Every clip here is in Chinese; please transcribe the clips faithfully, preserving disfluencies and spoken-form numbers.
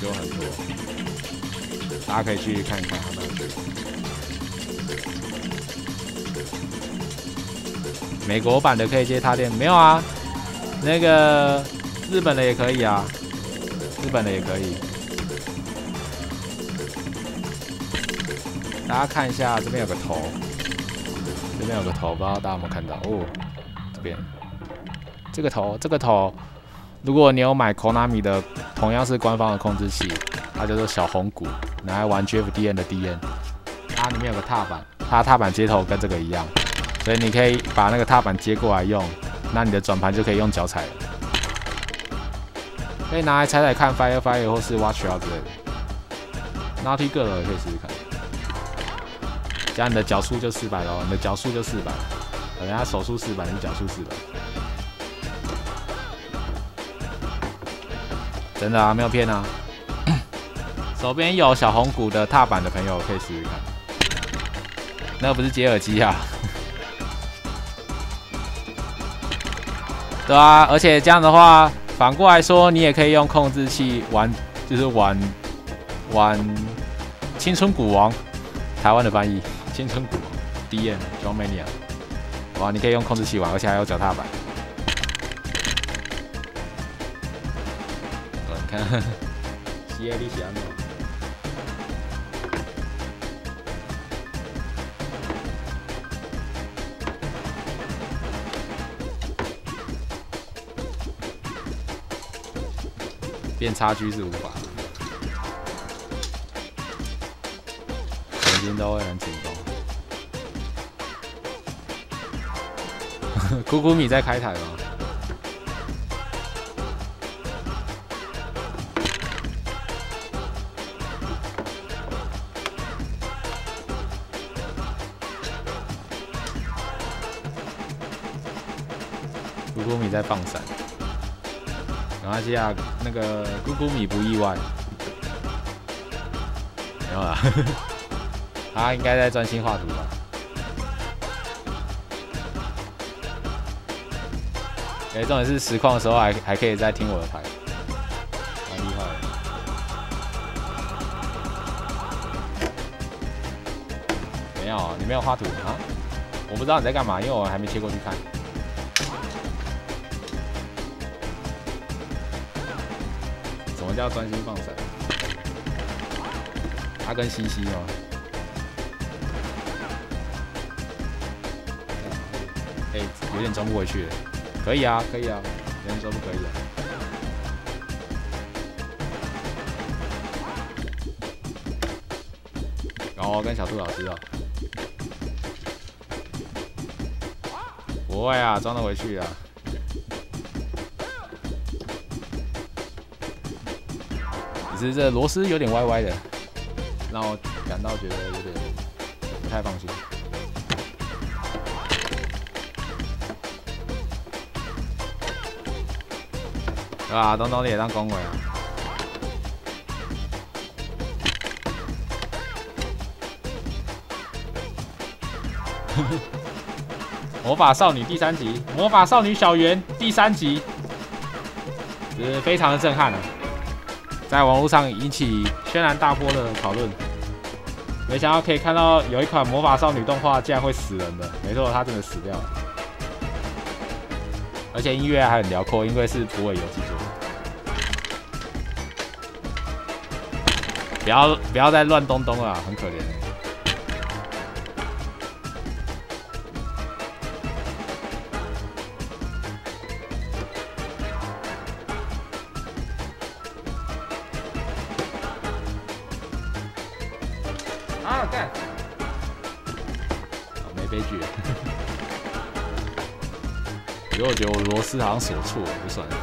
就很多，大家可以去看看他们。美国版的可以接插电，没有啊？那个日本的也可以啊，日本的也可以。大家看一下，这边有个头，这边有个头，不知道大家有没有看到？哦，这边这个头，这个头，如果你有买 Konami 的同样是官方的控制器，它叫做小红鼓，拿来玩 G F D N 的 D N， 它里面有个踏板，它的踏板接头跟这个一样，所以你可以把那个踏板接过来用，那你的转盘就可以用脚踩了，可以拿来踩踩看 Fire Fire 或是 Watch Out 之类的。Naughty Girl 也可以试试看。这样你的脚速就四百喽，你的脚速就四百，人家手速四百，你脚速四百，真的啊，没有骗啊。手边有小红鼓的踏板的朋友可以试试看，那个不是接耳机啊。对啊，而且这样的话，反过来说，你也可以用控制器玩，就是玩玩青春鼓王，台湾的翻译。青春鼓 D N John Mania， 哇，你可以用控制器玩，而且还有脚踏板。哦，你看 ，C A D 喜欢吗？变差距是无法，肯定都会很紧绷。酷酷米在开台吗？酷酷米在放闪，没关系啊，那个酷酷米不意外，没有啦，他应该在专心画图吧。哎、欸，重点是实况的时候还还可以再听我的台，蛮厉害的。没有，你没有画图啊？我不知道你在干嘛，因为我还没切过去看。什么叫专心放闪？他跟西西吗？哎、欸，有点装不回去了。可以啊，可以啊，有人说不可以啊。然后我跟小兔老师哦，不会啊，装得回去啊。只是这螺丝有点歪歪的，让我感到觉得有点不太放心。对啊，东东你也当恭维啊！魔法少女第三集，魔法少女小圆第三集，就是非常的震撼了，在网络上引起轩然大波的讨论。没想到可以看到有一款魔法少女动画竟然会死人的，没错，她真的死掉了。而且音乐还很辽阔，因为是浦尾游制作的。不要不要再乱东东了，很可怜。啊，干！没悲剧。因为我觉得我螺丝好像锁错了，就算了。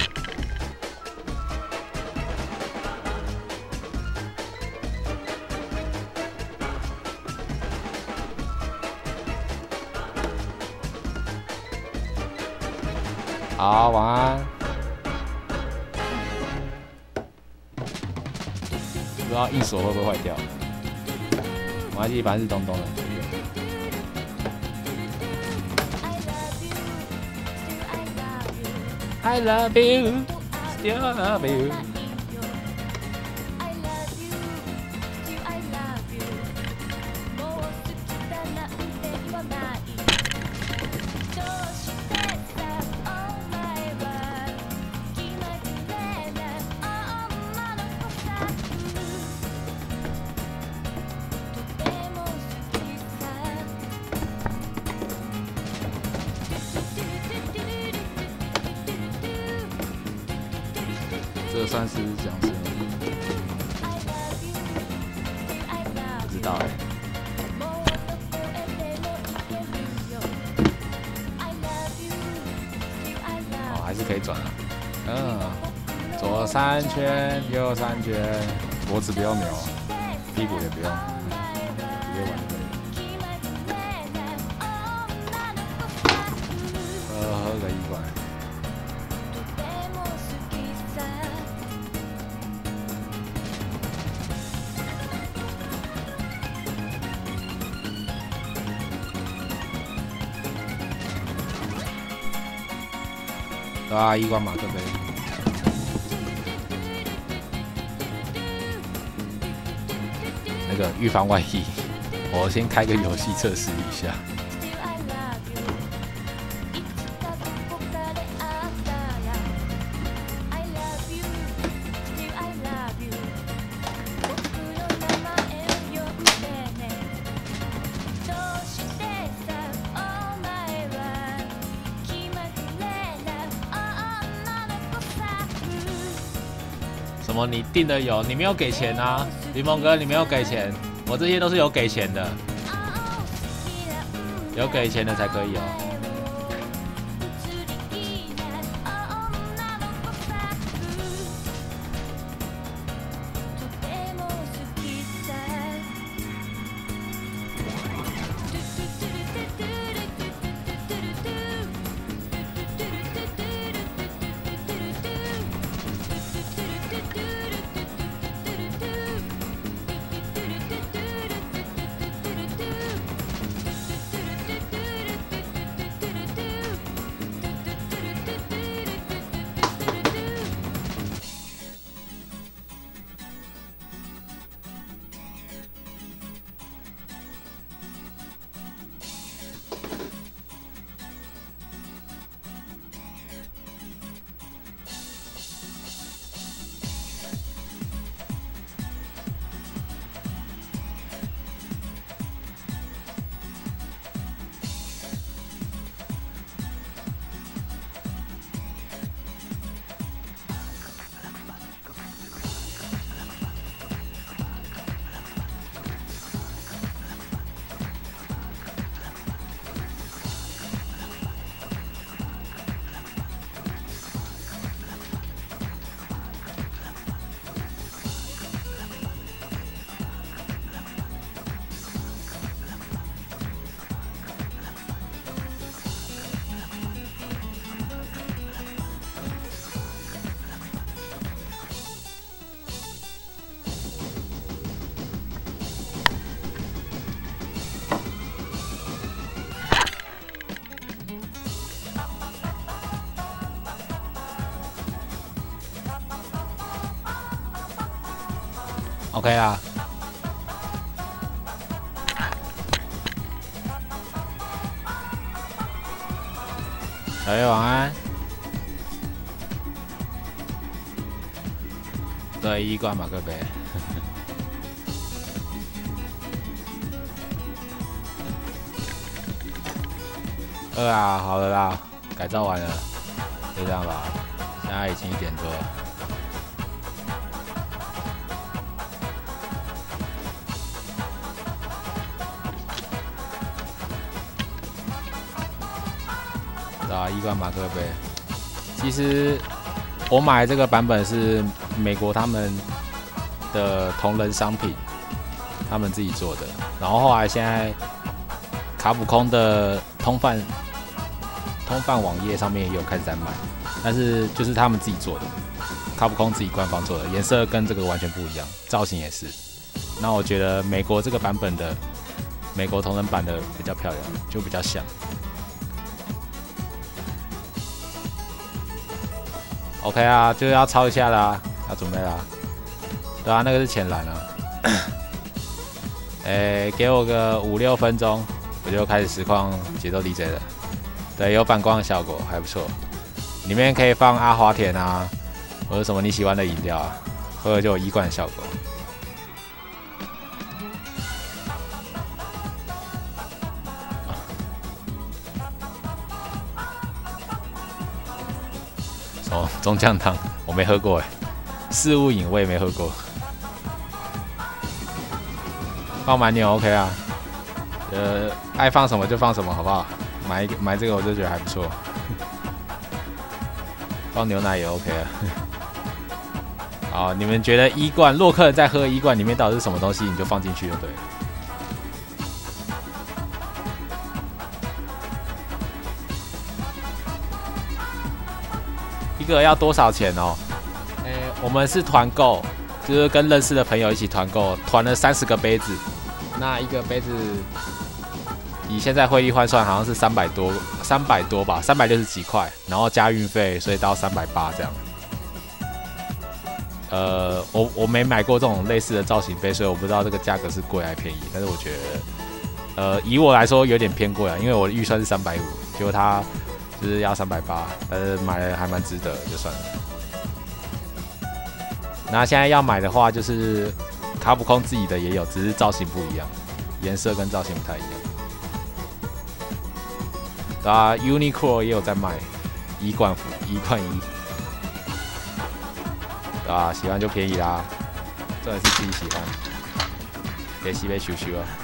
好，晚安。不知道硬锁会不会坏掉？我还记得反正是东东的。I love you, still love you。 算是这样子吗？不知道哎、欸。哦，还是可以转啊。嗯，左三圈，右三圈，脖子不用扭，屁股也不用，直接玩就可以了。喝喝个一罐。啊，一罐马克杯。那个预防万一，我先开个游戏测试一下。什么？你订的有？你没有给钱啊，柠檬哥，你没有给钱。我这些都是有给钱的，有给钱的才可以哦。OK 啦，小月晚安。对，一罐马克杯。二啊，好了啦，改造完了，就这样吧。现在已经一点多了。啊，一罐马克杯。其实我买这个版本是美国他们的同人商品，他们自己做的。然后后来现在卡普空的通贩通贩网页上面也有开始在卖，但是就是他们自己做的，卡普空自己官方做的，颜色跟这个完全不一样，造型也是。那我觉得美国这个版本的美国同人版的比较漂亮，就比较像。OK 啊，就是要抄一下啦，要准备啦。对啊，那个是浅蓝啊。诶、欸，给我个五六分钟，我就开始实况节奏 D J 了。对，有反光的效果，还不错。里面可以放阿华田啊，或者什么你喜欢的饮料啊，喝了就有一罐的效果。什么中酱汤？我没喝过哎， 事物饮我也没喝过。放蛮牛 OK 啊，呃，爱放什么就放什么，好不好？买买这个我就觉得还不错。放牛奶也 OK 啊。好，你们觉得一罐洛克人在喝一罐里面到底是什么东西，你就放进去就对了。一个要多少钱哦？诶、欸，我们是团购，就是跟认识的朋友一起团购，团了三十个杯子。那一个杯子以现在汇率换算，好像是三百多，三百多吧，三百六十几块，然后加运费，所以到三百八这样。呃，我我没买过这种类似的造型杯，所以我不知道这个价格是贵还便宜。但是我觉得，呃，以我来说有点偏贵啊，因为我的预算是三百五，结果它就是要三百八，但是买了还蛮值得，就算了。那现在要买的话，就是卡普空自己的也有，只是造型不一样，颜色跟造型不太一样。啊 ，Uniqlo 也有在卖，一罐服一罐一。啊，喜欢就便宜啦，重点是自己喜欢，别西别咻咻啊。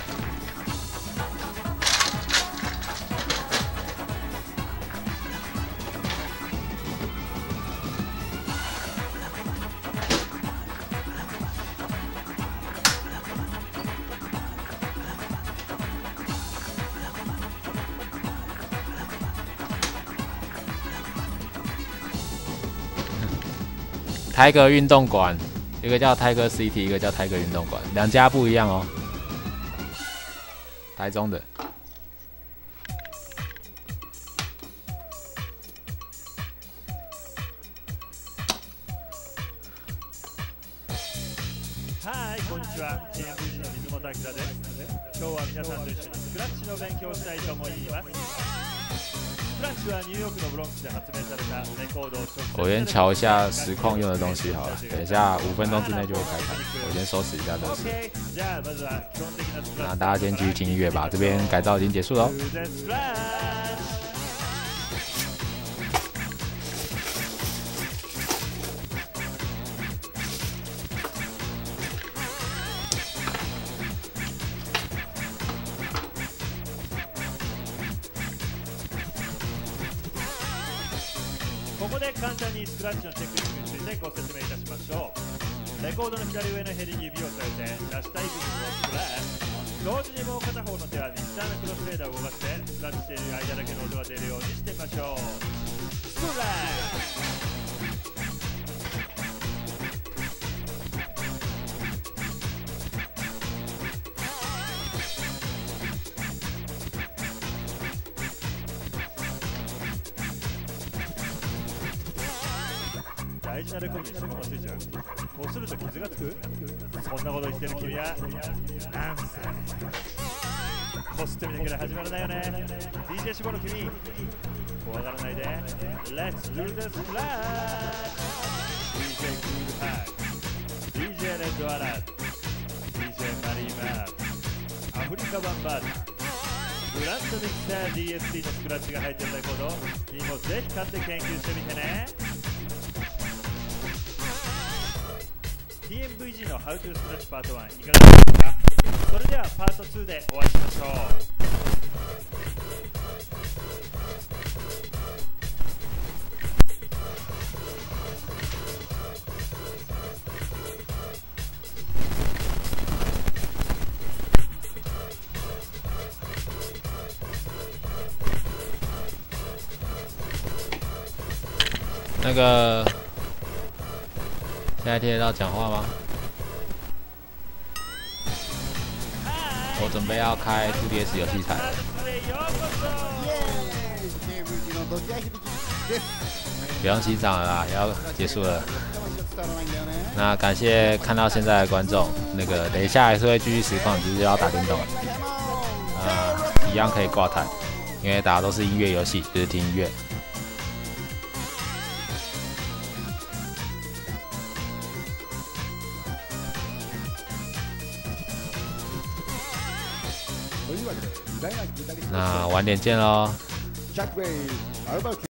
台格运动馆，一个叫台格 City， 一个叫台格运动馆，两家不一样哦。台中的。 はい、こんにちは。ティーエムブイジー の水本明です。今日は皆さんと一緒にスクラッチの勉強をしたいと思います。スクラッチはニューヨークのブロンクスで発明されたレコードを直接。 我先瞧一下实况用的东西好了，等一下五分钟之内就会开盘。我先收拾一下东西。那大家先继续听音乐吧，这边改造已经结束了。 ここで簡単にスクラッチのテクニックについてご説明いたしましょう。レコードの左上のヘリに指を添えて出したい部分をスクラッチ、同時にもう片方の手はミキサーのクロスフェーダーを動かしてスクラッチしている間だけの音が出るようにしてみましょう。スクラッチ大事なレコードに指紋がついちゃう。こうすると傷がつく。そんなこと言ってる君はなんせこすってみなきゃ始まらないよね。 ディージェー 志望の君怖がらないで Let's do the splash。 ディージェー クールハック、 ディージェー レッドアラート、 ディージェー マリーマー、アフリカバンバード、グランドミキサー ディーエスティー のスクラッチが入ってるレコード、君もぜひ買って研究してみてね。ティーエムブイジー の How to Scratch パートワンいかがでしたか。それではパートツーでお会いしましょう。 那个，现在听得到讲话吗？我准备要开 two D S 游戏台了。不用欣赏了啦，要结束了。那感谢看到现在的观众，那个等一下还是会继续实况，只是要打电动了。呃，一样可以挂台，因为大家都是音乐游戏，就是听音乐。那晚点见喽。